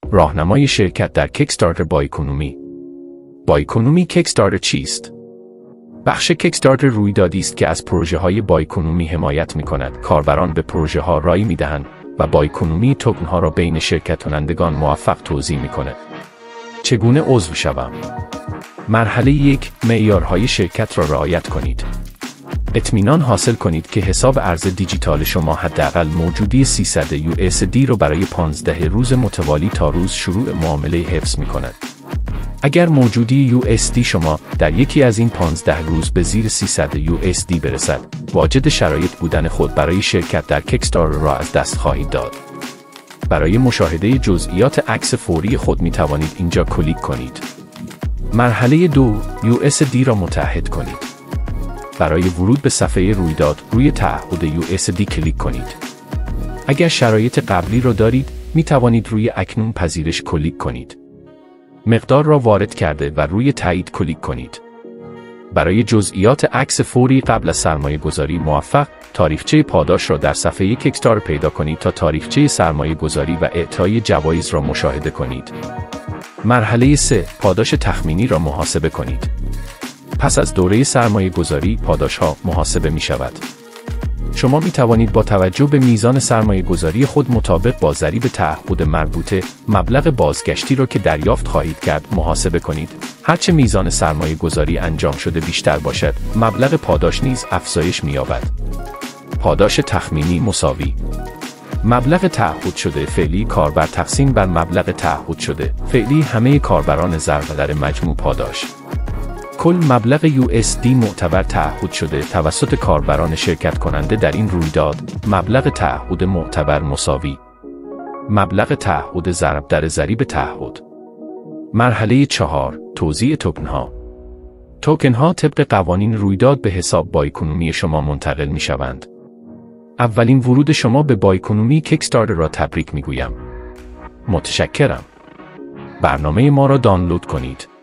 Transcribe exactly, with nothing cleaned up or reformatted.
راهنمای شرکت در کیکستارتر با اکونومی. با اکونومی کیکستارتر چیست؟ بخش کیکستارتر رویدادی است که از پروژه‌های با اکونومی حمایت می‌کند. کاربران به پروژه‌ها رای می‌دهند و با اکونومی توکن‌ها را بین شرکت کنندگان موفق توزیع می‌کند. چگونه عضو شوم؟ مرحله یک، معیارهای شرکت را رعایت کنید. اطمینان حاصل کنید که حساب ارز دیجیتال شما حداقل موجودی سیصد یو اس دی را برای پانزده روز متوالی تا روز شروع معامله حفظ می‌کند. اگر موجودی یو اس دی شما در یکی از این پانزده روز به زیر سیصد یو اس دی برسد، واجد شرایط بودن خود برای شرکت در کیکستارتر را از دست خواهید داد. برای مشاهده جزئیات عکس فوری خود می توانید اینجا کلیک کنید. مرحله دو، یو اس دی را متحد کنید. برای ورود به صفحه رویداد، روی تعهد یو اس دی کلیک کنید. اگر شرایط قبلی را دارید، می توانید روی اکنون پذیرش کلیک کنید. مقدار را وارد کرده و روی تایید کلیک کنید. برای جزئیات عکس فوری قبل از سرمایه گذاری موفق، تاریخچه پاداش را در صفحه کیکستارتر پیدا کنید تا تاریخچه سرمایه گذاری و اعطای جوایز را مشاهده کنید. مرحله سه، پاداش تخمینی را محاسبه کنید. پس از دوره سرمایه گذاری، پاداش ها محاسبه می شود. شما می توانید با توجه به میزان سرمایه گذاری خود مطابق با ضریب تعهد مربوطه، مبلغ بازگشتی را که دریافت خواهید کرد محاسبه کنید. هرچه میزان سرمایه گذاری انجام شده بیشتر باشد، مبلغ پاداش نیز افزایش می یابد. پاداش تخمینی مساوی مبلغ تعهد شده فعلی کاربر تقسیم بر مبلغ تعهد شده فعلی همه کاربران ضرب در مجموع پاداش. کل مبلغ یو اس دی معتبر تعهد شده توسط کاربران شرکت کننده در این رویداد، مبلغ تعهد معتبر مساوی مبلغ تعهد ضرب در ضریب تعهد. مرحله چهار، توزیع توکن‌ها. توکن‌ها طبق قوانین رویداد به حساب با اکونومی شما منتقل می‌شوند. اولین ورود شما به با اکونومی کیکستارتر را تبریک می‌گویم. متشکرم. برنامه ما را دانلود کنید.